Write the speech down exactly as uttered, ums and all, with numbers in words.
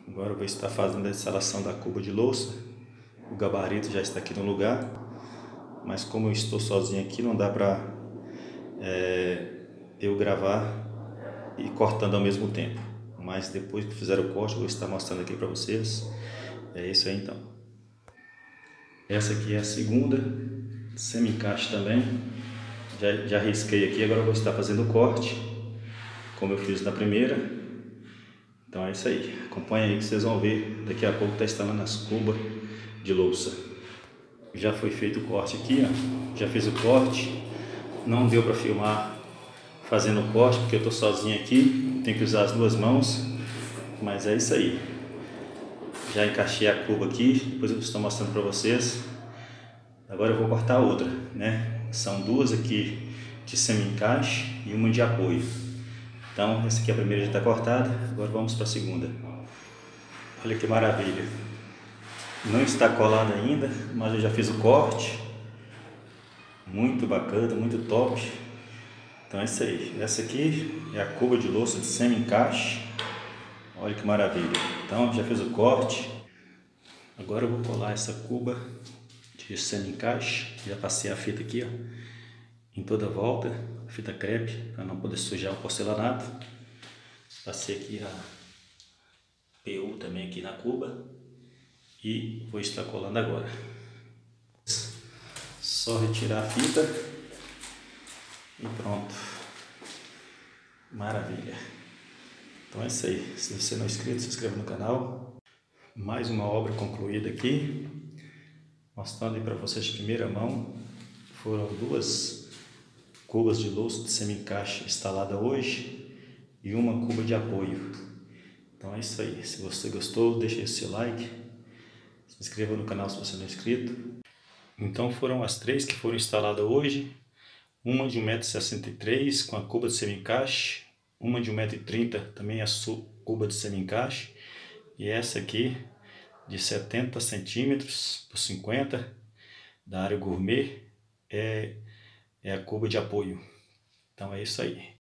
Agora eu vou estar fazendo a instalação da cuba de louça. O gabarito já está aqui no lugar, mas como eu estou sozinho aqui, não dá para é, eu gravar e cortando ao mesmo tempo. Mas depois que fizer o corte, eu vou estar mostrando aqui para vocês. É isso aí então. Essa aqui é a segunda, semi-encaixe também. Já, já risquei aqui, agora eu vou estar fazendo o corte, como eu fiz na primeira. Então é isso aí, acompanha aí que vocês vão ver, daqui a pouco está instalando as cubas de louça. Já foi feito o corte aqui, ó. Já fiz o corte, não deu para filmar fazendo o corte porque eu estou sozinho aqui, tenho que usar as duas mãos, mas é isso aí. Já encaixei a cuba aqui, depois eu estou mostrando para vocês. Agora eu vou cortar outra, né? São duas aqui de semi-encaixe e uma de apoio. Então, essa aqui é a primeira já está cortada, agora vamos para a segunda. Olha que maravilha. Não está colada ainda, mas eu já fiz o corte. Muito bacana, muito top. Então é isso aí. Essa aqui é a cuba de louça de semi-encaixe. Olha que maravilha. Então, já fiz o corte. Agora eu vou colar essa cuba de semi-encaixe. Já passei a fita aqui, ó, em toda a volta, fita crepe, para não poder sujar o porcelanato. Passei aqui a P U também aqui na cuba e vou estar colando agora. Só retirar a fita e pronto. Maravilha. Então é isso aí. Se você não é inscrito, se inscreva no canal. Mais uma obra concluída aqui, mostrando aí para vocês de primeira mão. Foram duas cubas de louça de semi-encaixe instalada hoje e uma cuba de apoio. Então é isso aí. Se você gostou, deixe o seu like, se inscreva no canal se você não é inscrito. Então foram as três que foram instaladas hoje. Uma de um metro e sessenta e três com a cuba de semi-encaixe, uma de um metro e trinta também a cuba de semi-encaixe, e essa aqui de setenta centímetros por cinquenta da área gourmet é, é a cuba de apoio. Então é isso aí.